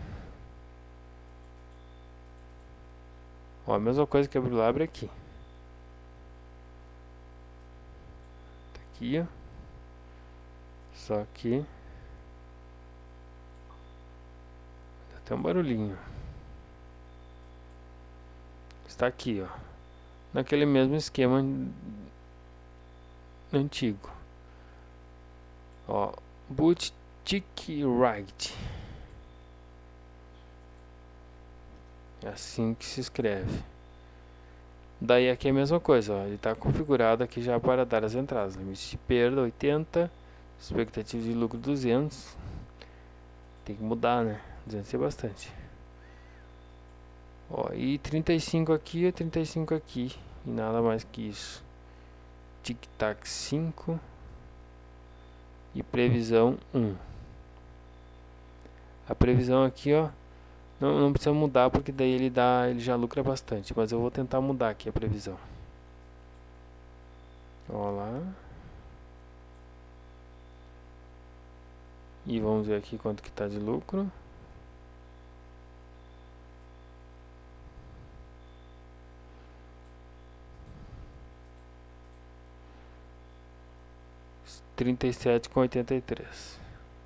Ó, a mesma coisa que abrir lá, abre aqui. Tá aqui, ó. Só que dá até um barulhinho. Está aqui, ó. Naquele mesmo esquema antigo. Ó, boot tick right. É assim que se escreve. Daí aqui é a mesma coisa, ó. Ele está configurado aqui já para dar as entradas. Limite de perda oitenta, expectativa de lucro duzentos. Tem que mudar, né? duzentos é bastante. Ó, e trinta e cinco aqui, trinta e cinco aqui. E nada mais que isso. Tic-tac cinco. E previsão um. A previsão aqui, ó. Não, não precisa mudar porque daí ele dá, ele já lucra bastante. Mas eu vou tentar mudar aqui a previsão. Ó lá. E vamos ver aqui quanto que está de lucro. trinta e sete vírgula oitenta e três.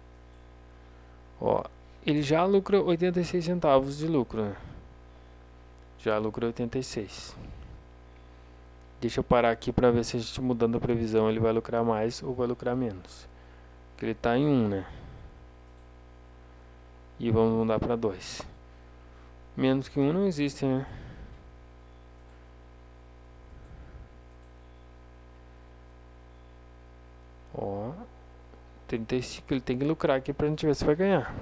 Ó, ele já lucra oitenta e seis centavos de lucro, né? Já lucra oitenta e seis. Deixa eu parar aqui para ver se a gente mudando a previsão ele vai lucrar mais ou vai lucrar menos. Porque ele está em um, né? E vamos mudar para dois. Menos que um não existe, né? Ó, trinta e cinco, ele tem que lucrar aqui pra gente ver se vai ganhar.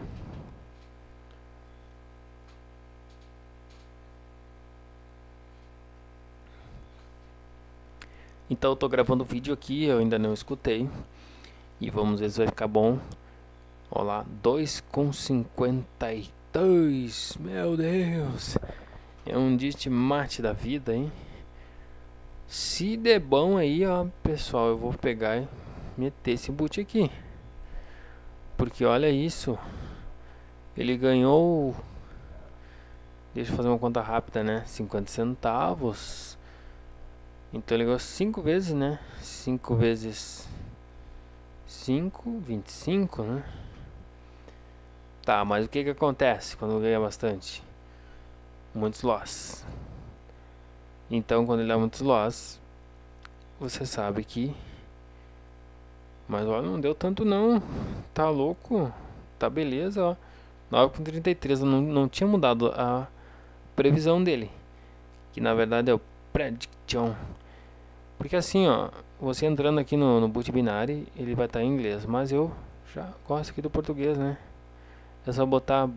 Então eu tô gravando o vídeo aqui, eu ainda não escutei. E vamos ver se vai ficar bom. Ó lá, dois vírgula cinquenta e dois. Meu Deus. É um dist mate da vida, hein? Se der bom aí, ó, pessoal, eu vou pegar e meter esse boot aqui. Porque olha isso. Ele ganhou... Deixa eu fazer uma conta rápida, né? cinquenta centavos. Então ele ganhou cinco vezes, né? cinco vezes cinco, vinte e cinco, né? Tá, mas o que que acontece quando ganha bastante? Muitos loss. Então quando ele dá muitos loss, você sabe que Mas olha, não deu tanto não. Tá louco? Tá beleza, ó. nove vírgula trinta e três. Não, não tinha mudado a previsão dele. Que na verdade é o prediction. Porque assim, ó. Você entrando aqui no, no boot binary, ele vai estar em inglês. Mas eu já gosto aqui do português, né? É só botar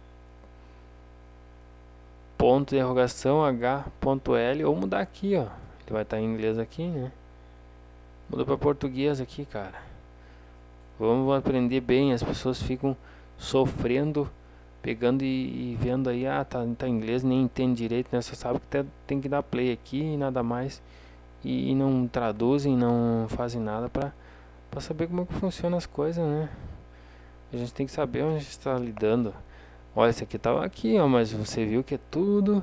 ponto de interrogação H.L ou mudar aqui, ó. Ele vai estar em inglês aqui, né? Mudou para português aqui, cara. Vamos aprender bem. As pessoas ficam sofrendo, pegando e, e vendo aí, ah, tá, tá em inglês, nem entende direito, né? Só sabe que tem, tem que dar play aqui e nada mais. E, e não traduzem, não fazem nada pra, pra saber como é que funciona as coisas, né? A gente tem que saber onde a gente está lidando. Olha, esse aqui tava aqui, ó, mas você viu que é tudo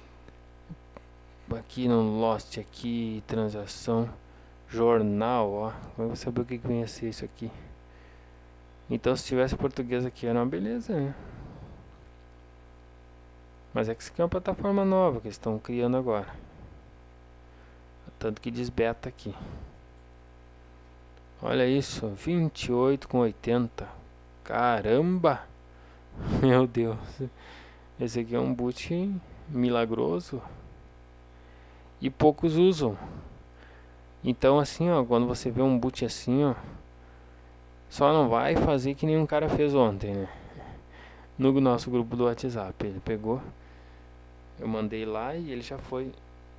aqui no Lost, aqui, transação, jornal, ó. Vamos saber o que, que vem a ser isso aqui. Então, se tivesse português aqui, era uma beleza, né? Mas é que isso aqui é uma plataforma nova que eles estão criando agora. Tanto que diz beta aqui. Olha isso, vinte e oito com oitenta. Caramba! Meu Deus. Esse aqui é um boot milagroso. E poucos usam. Então assim, ó, quando você vê um boot assim, ó, só não vai fazer que nem um cara fez ontem, né? No nosso grupo do WhatsApp, ele pegou, eu mandei lá e ele já foi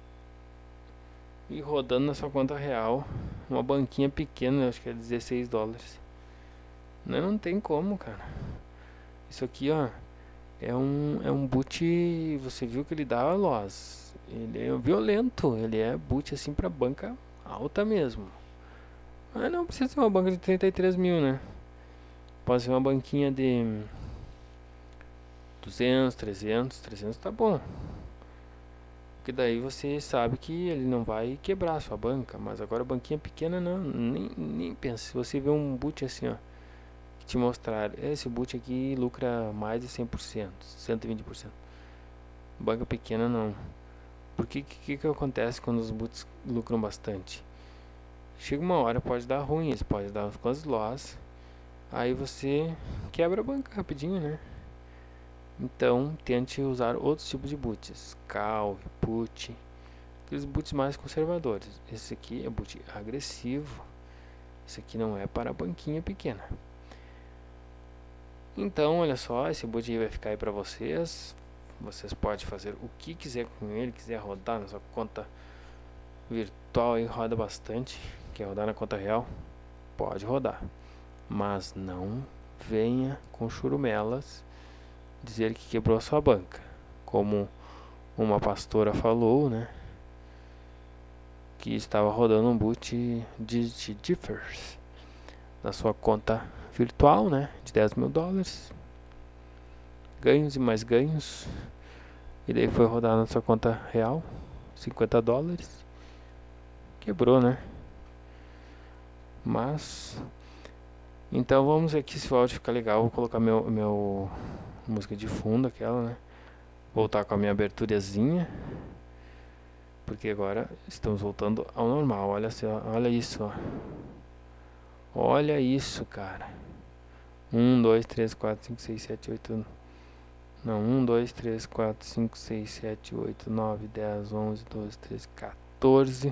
e rodando na sua conta real, uma banquinha pequena, acho que é dezesseis dólares. Não, não tem como, cara. Isso aqui, ó, é um é um boot, você viu que ele dá loss. Ele é violento, ele é boot assim pra banca alta mesmo. Mas não precisa ser uma banca de trinta e três mil, né? Pode ser uma banquinha de duzentos, trezentos, trezentos tá bom. Porque daí você sabe que ele não vai quebrar a sua banca. Mas agora banquinha pequena não, nem, nem pensa. Se você vê um boot assim, ó, que te mostrar, esse boot aqui lucra mais de cem por cento, cento e vinte por cento. Banca pequena não. Porque que que, que acontece quando os boots lucram bastante? Chega uma hora, pode dar ruim, isso pode dar uns quantos loss. Aí você quebra a banca rapidinho, né? Então tente usar outros tipos de boots, cal, put, aqueles boots mais conservadores. Esse aqui é boot agressivo. Esse aqui não é para banquinha pequena. Então olha só, esse boot aí vai ficar aí para vocês. Vocês podem fazer o que quiser com ele, quiser rodar na sua conta virtual aí, roda bastante. Quer rodar na conta real? Pode rodar. Mas não venha com churumelas dizer que quebrou a sua banca. Como uma pastora falou, né? Que estava rodando um boot de Differs na sua conta virtual, né? De dez mil dólares. Ganhos e mais ganhos. E daí foi rodar na sua conta real, cinquenta dólares. Quebrou, né? Mas então vamos aqui, se o áudio ficar legal, vou colocar meu, meu música de fundo, aquela, né? Voltar com a minha aberturazinha. Porque agora estamos voltando ao normal. Olha só, olha isso, ó. Olha isso, cara. um, dois, três, quatro, cinco, seis, sete, oito. Não, um, dois, três, quatro, cinco, seis, sete, oito, nove, dez, onze, doze, treze, quatorze.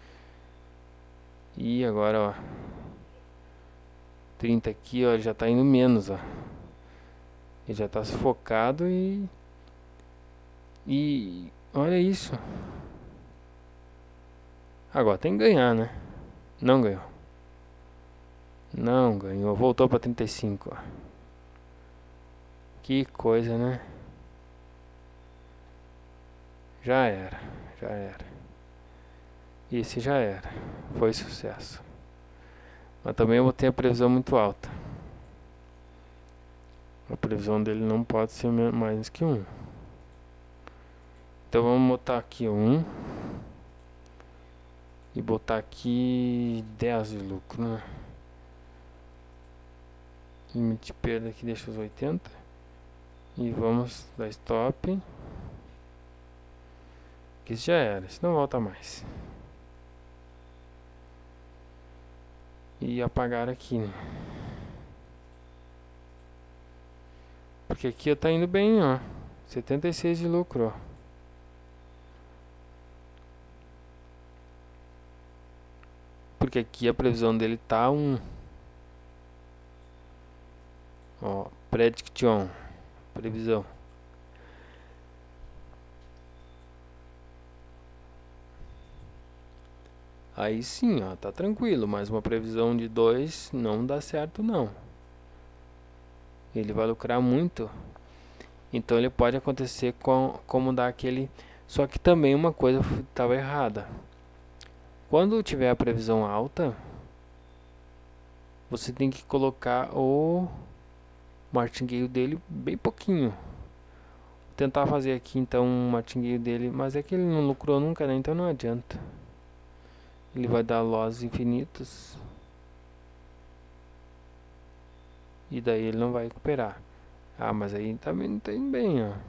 E agora, ó, trinta aqui, ó, ele já tá indo menos, ó. Ele já tá sufocado e... E... olha isso. Agora tem que ganhar, né? Não ganhou. Não ganhou. Voltou pra trinta e cinco, ó. Que coisa, né? Já era. Já era. Esse já era. Foi sucesso. Mas também eu botei a previsão muito alta. A previsão dele não pode ser mais que um. Então vamos botar aqui um. E botar aqui dez de lucro, né? Limite de perda aqui deixa os oitenta. E vamos dar stop. Que isso já era, isso não volta mais. e apagar aqui, né? Porque aqui tá indo bem, ó. setenta e seis de lucro, ó. Porque aqui a previsão dele tá um... Ó, prediction. Previsão. Aí sim, ó, tá tranquilo. Mas uma previsão de dois não dá certo, não. Ele vai lucrar muito. Então ele pode acontecer com, como dar aquele... Só que também uma coisa estava errada. Quando tiver a previsão alta, você tem que colocar o martingale dele bem pouquinho. Vou tentar fazer aqui então um martingale dele, mas é que ele não lucrou nunca, né? Então não adianta. Ele vai dar loss infinitos. E daí ele não vai recuperar. Ah, mas aí também não tem bem, ó.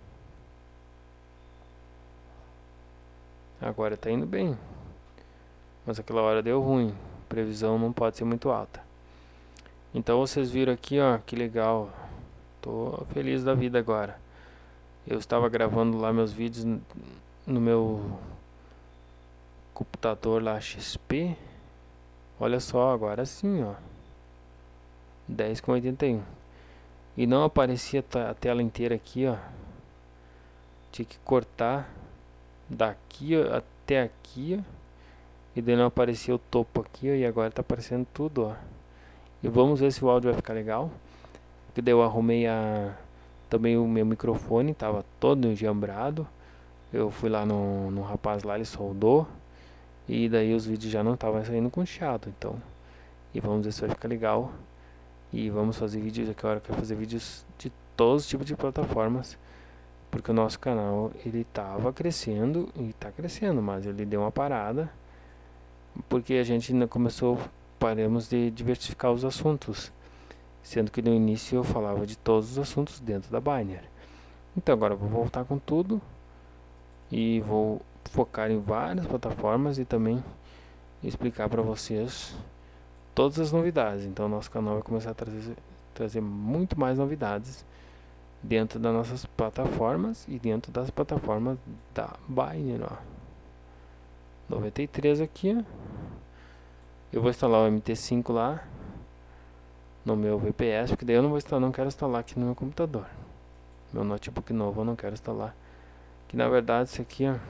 Agora tá indo bem. Mas aquela hora deu ruim. Previsão não pode ser muito alta. Então vocês viram aqui, ó, que legal. Tô feliz da vida agora. Eu estava gravando lá meus vídeos no meu computador lá X P. Olha só, agora sim, ó. dez com oitenta e um. E não aparecia a tela inteira aqui, ó. Tinha que cortar daqui ó, até aqui, ó. E daí não aparecia o topo aqui, ó. E agora tá aparecendo tudo, ó. E vamos ver se o áudio vai ficar legal. Porque daí eu arrumei a... Também o meu microfone tava todo enjambrado. Eu fui lá no, no rapaz lá, ele soldou. E daí os vídeos já não estavam saindo com chiado, então. E vamos ver se vai ficar legal. E vamos fazer vídeos, aqui agora eu quero fazer vídeos de todos os tipos de plataformas. Porque o nosso canal, ele tava crescendo e tá crescendo, mas ele deu uma parada. Porque a gente ainda começou, paramos de diversificar os assuntos. Sendo que no início eu falava de todos os assuntos dentro da Binary. Então agora eu vou voltar com tudo. E vou focar em várias plataformas e também explicar para vocês todas as novidades. Então nosso canal vai começar a trazer, trazer muito mais novidades dentro das nossas plataformas e dentro das plataformas da Binary, ó. noventa e três aqui, ó. Eu vou instalar o M T cinco lá no meu V P S, porque daí eu não vou instalar, não quero instalar aqui no meu computador. Meu notebook novo eu não quero instalar. Que na verdade isso aqui, ó,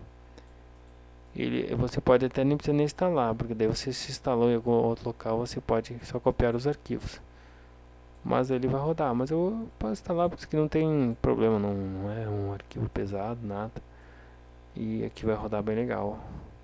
ele, você pode até nem precisar nem instalar, porque daí você se instalou em algum outro local, você pode só copiar os arquivos. Mas ele vai rodar, mas eu posso instalar porque isso aqui não tem problema, não, não é um arquivo pesado, nada. E aqui vai rodar bem legal.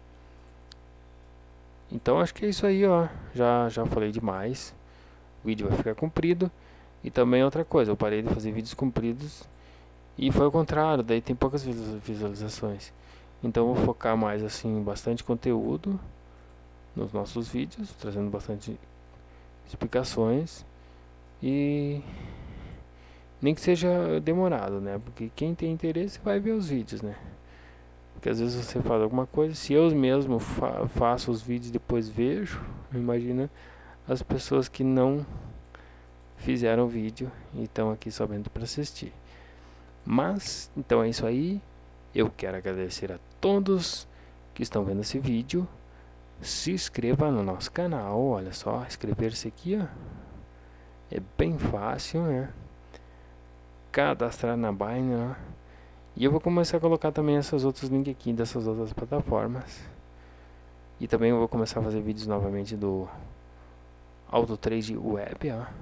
Então acho que é isso aí, ó. Já, já falei demais. O vídeo vai ficar comprido. E também outra coisa, eu parei de fazer vídeos compridos e foi o contrário, daí tem poucas visualizações. Então eu vou focar mais assim, bastante conteúdo nos nossos vídeos, trazendo bastante explicações. E nem que seja demorado, né? Porque quem tem interesse vai ver os vídeos, né? Porque às vezes você faz alguma coisa, se eu mesmo fa faço os vídeos e depois vejo, imagina as pessoas que não fizeram o vídeo e estão aqui somente para assistir. Mas, então é isso aí. Eu quero agradecer a todos que estão vendo esse vídeo. Se inscreva no nosso canal. Olha só, inscrever-se aqui, ó. É bem fácil, né? Cadastrar na Binary, ó. E eu vou começar a colocar também esses outros links aqui dessas outras plataformas. E também eu vou começar a fazer vídeos novamente do AutoTrade Web, ó.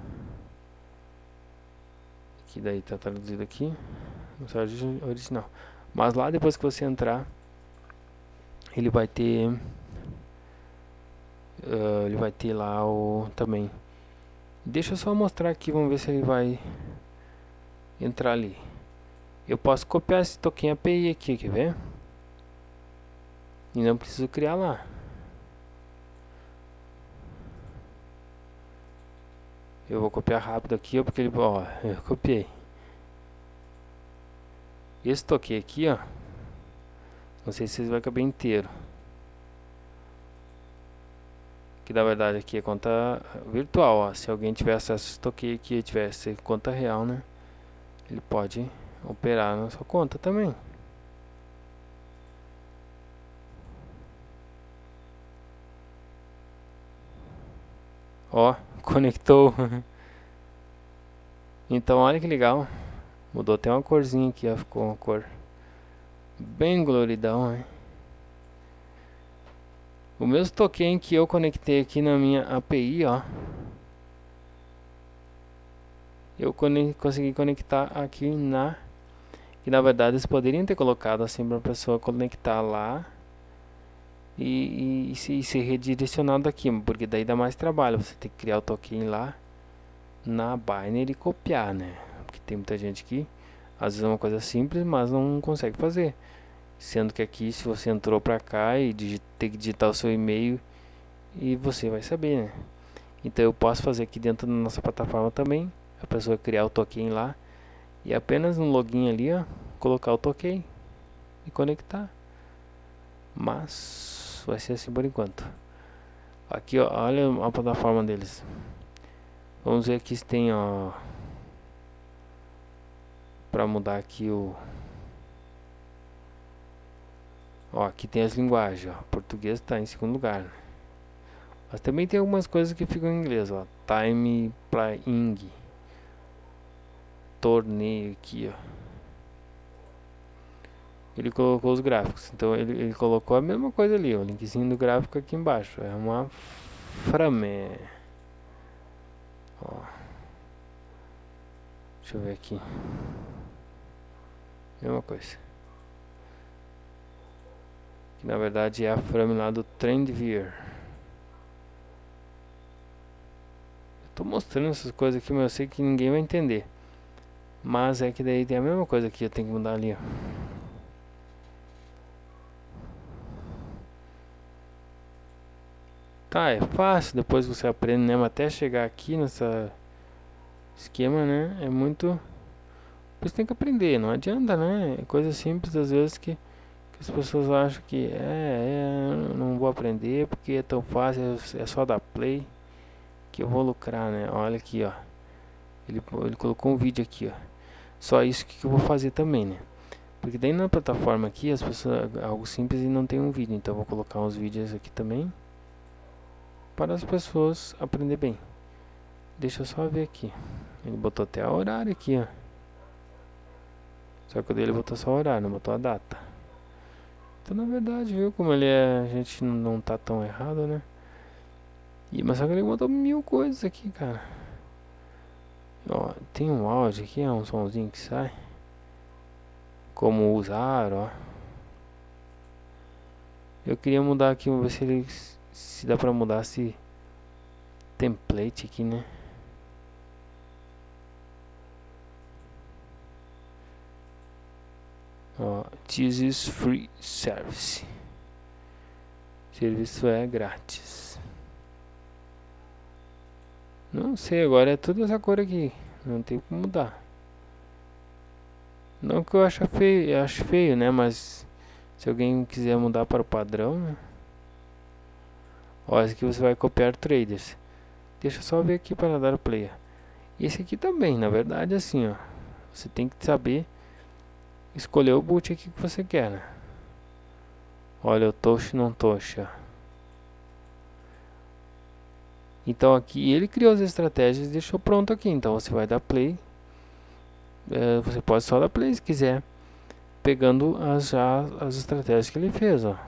Que daí tá traduzido aqui no site original. Mas lá depois que você entrar, ele vai ter uh, ele vai ter lá o também. Deixa eu só mostrar aqui, vamos ver se ele vai entrar ali. Eu posso copiar esse token A P I aqui, quer ver? E não preciso criar lá. Eu vou copiar rápido aqui, ó, porque ele, ó, eu copiei. Esse token aqui, ó, não sei se vocês vai caber inteiro. que na verdade aqui é conta virtual, ó. Se alguém tiver acesso a esse token aqui e tivesse conta real, né, ele pode operar na sua conta também. Ó, conectou. Então olha que legal. Mudou até uma corzinha aqui, ó. Ficou uma cor bem coloridão, hein? O mesmo token que eu conectei aqui na minha A P I, ó. Eu consegui conectar aqui na... Que na verdade eles poderiam ter colocado assim para a pessoa conectar lá e, e, e, se, e ser redirecionado aqui, porque daí dá mais trabalho. Você tem que criar o token lá na Binance e copiar, né? Porque tem muita gente que às vezes é uma coisa simples, mas não consegue fazer. Sendo que aqui, se você entrou para cá e tem que digitar o seu e-mail e você vai saber, né? Então eu posso fazer aqui dentro da nossa plataforma também. A pessoa criar o token lá e apenas no login ali, ó, colocar o token e conectar. Mas vai ser assim por enquanto. Aqui, ó, olha a plataforma deles. Vamos ver aqui se tem, ó, para mudar aqui o... Ó, aqui tem as linguagens, ó. Português está em segundo lugar, né? Mas também tem algumas coisas que ficam em inglês, ó. Time playing. Torneio aqui, ó. Ele colocou os gráficos. Então ele, ele colocou a mesma coisa ali, ó. O linkzinho do gráfico aqui embaixo. É uma frame. Ó. Deixa eu ver aqui. Mesma coisa. Que na verdade é a frame lá do TrendViewer. Tô mostrando essas coisas aqui, mas eu sei que ninguém vai entender. Mas é que daí tem a mesma coisa aqui, eu tenho que mudar ali, ó. Tá, é fácil, depois você aprende, né? Mas até chegar aqui nessa esquema, né? É muito... Você tem que aprender, não adianta, né? É coisa simples às vezes que, que as pessoas acham que é, é, não vou aprender porque é tão fácil, é só dar play que eu vou lucrar, né? Olha aqui, ó. Ele, ele colocou um vídeo aqui, ó. Só isso que eu vou fazer também, né? Porque daí na plataforma aqui as pessoas, algo simples e não tem um vídeo. Então eu vou colocar uns vídeos aqui também para as pessoas aprender bem. Deixa eu só ver aqui. Ele botou até o horário aqui, ó. Só que o dele botou só o horário, não botou a data. Então na verdade, viu como ele é, a gente não tá tão errado, né? E, mas só que ele botou mil coisas aqui, cara. Ó, tem um áudio aqui, é um somzinho que sai. Como usar, ó. Eu queria mudar aqui, vamos ver se ele se dá pra mudar esse template aqui, né? Ó, this is free service. Serviço é grátis. Não sei, agora é tudo essa cor aqui. Não tem como mudar. Não que eu acho feio, eu acho feio, né? Mas se alguém quiser mudar para o padrão, né? Ó, esse aqui você vai copiar traders. Deixa eu só ver aqui para dar o play. E esse aqui também, na verdade, assim, ó. Você tem que saber escolher o boot aqui que você quer, né? Olha, o touch não touch, ó. Então aqui ele criou as estratégias e deixou pronto aqui. Então você vai dar play. É, você pode só dar play se quiser, pegando as, já, as estratégias que ele fez, ó.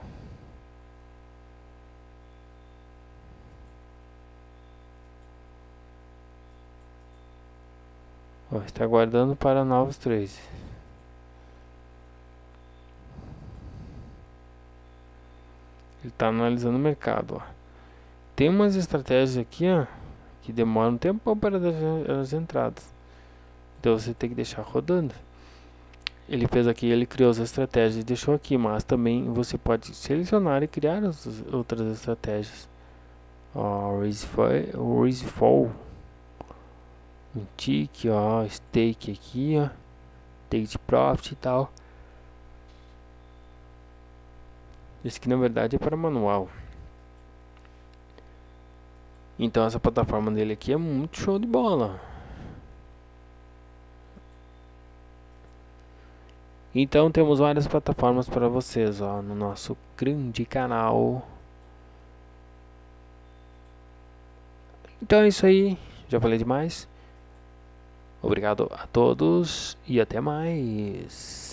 Ó, está aguardando para novos trades. Ele está analisando o mercado, ó. Tem umas estratégias aqui, ó, que demoram um tempo para dar as entradas. Então você tem que deixar rodando. Ele fez aqui, ele criou as estratégias e deixou aqui, mas também você pode selecionar e criar as outras estratégias. Ó, raise fall, raise fall, um tick, ó, stake aqui, ó, take profit e tal. Esse aqui na verdade é para manual. Então essa plataforma dele aqui é muito show de bola. Então temos várias plataformas para vocês, ó, no nosso grande canal. Então é isso aí, já falei demais. Obrigado a todos e até mais.